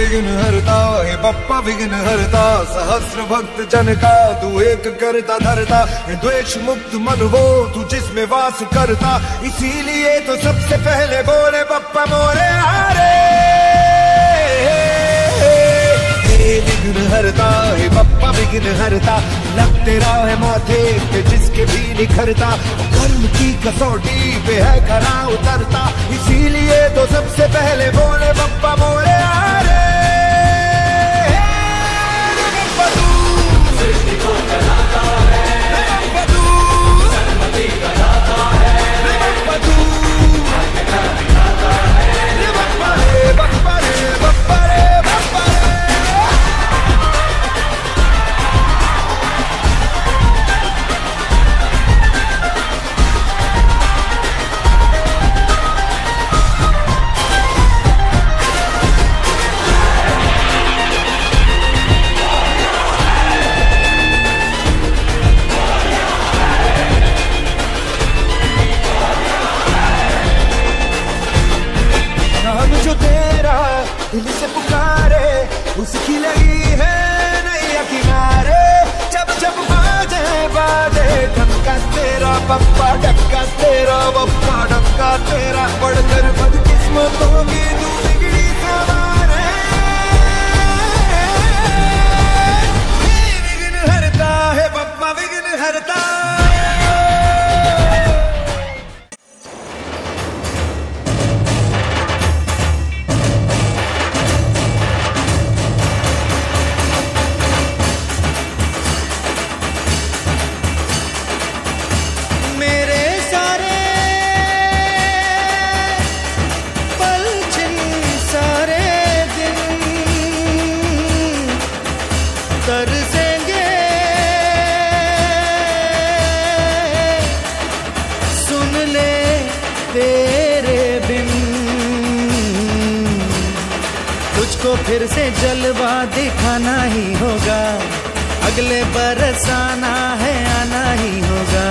विघ्न हरता हे बप्पा विघ्न हरता, सहस्र भक्त जन का तू एक करता धरता, द्वेष मुक्त मन वो तू जिसमें वास करता, इसीलिए तो सबसे पहले बोले बप्पा मोरे हारे। हे विघ्न हरता हे बप्पा विघ्न हरता, लग तेरा है माथे पे जिसके भी निखरता, कर्म की कसौटी पे है खरा उतरता, इसीलिए तो सबसे पहले बोले बप्पा मोरे हारे। सृष्टि को चलाता है, सर्वमति बनाता है, भाग्य का दिलाता है, बप्पा रे बप्पा रे बप्पा रे बप्पा रे। जो तेरा दिल से पुकारे उसकी लगी है नैया किनारे, जब जब बाजे बाजे ढक्का तेरा बप्पा, ढक्का तेरा बप्पा, ढक्का तेरा, बढ़कर बदकिस्मतों की तू बिगड़ी सवार है। विघ्न हरता है बप्पा विघ्न हरता। तुझको फिर से जलवा दिखाना ही होगा, अगले बरस आना है आना ही होगा।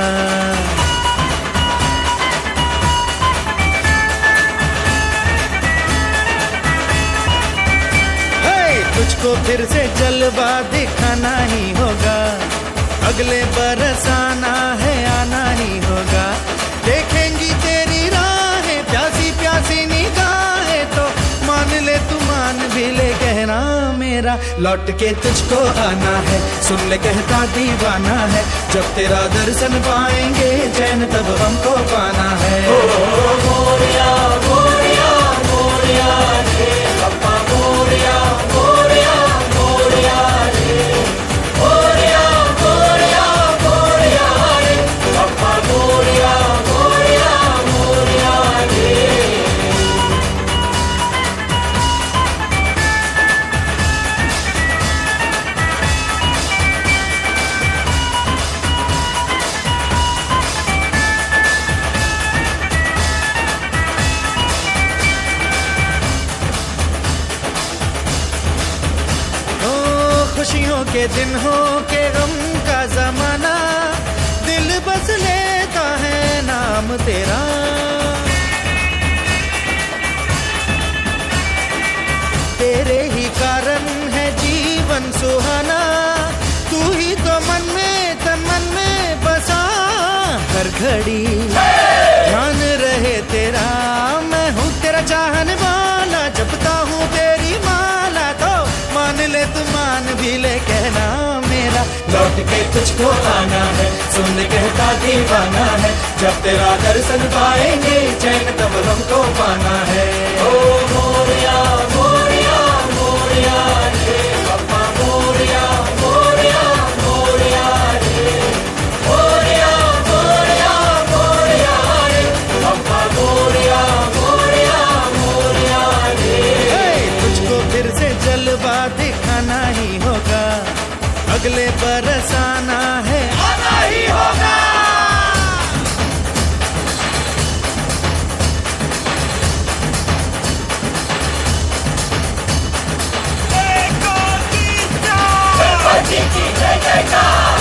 तुझको फिर से जलवा दिखाना ही होगा, अगले बरस आना है आना ही होगा। देखेंगी तेरी राहें प्यासी प्यासी निगाहें तो मान ले तू मान भी ले कहना मेरा, लौट के तुझको आना है, सुन ले कहता दीवाना है, जब तेरा दर्शन पाएंगे चैन तब हमको पाना है। ओ मोरिया मोरिया मोरिया रे बप्पा मोरिया मोरिया मोरिया रे, मोरिया मोरिया मोरिया रे बप्पा मोरिया मोरिया मोरिया रे। खुशियों के दिन हो के गम का जमाना, दिल बस लेता है नाम तेरा। तेरे ही कारण है जीवन सुहाना, तू ही तो मन में तन मन में बसा, हर घड़ी ध्यान रहे तेरा। मैं हूँ तेरा चाहने वाला, जपता हूँ तेरी माला, तो मान ले तू मान भी ले कहना मेरा, लौट के तुझको आना है, सुन कहता दीवाना है, जब तेरा दर्शन पाएंगे चैन तब हमको पाना है। ओ मोरिया मोरिया मोरिया रे बप्पा मोरिया मोरिया मोरिया रे, मोरिया मोरिया मोरिया रे बप्पा मोरिया मोरिया मोरिया रे। तुझको फिर से जलवा दिखाना ही होगा, अगले बरस आना है आना ही होगा। जय जय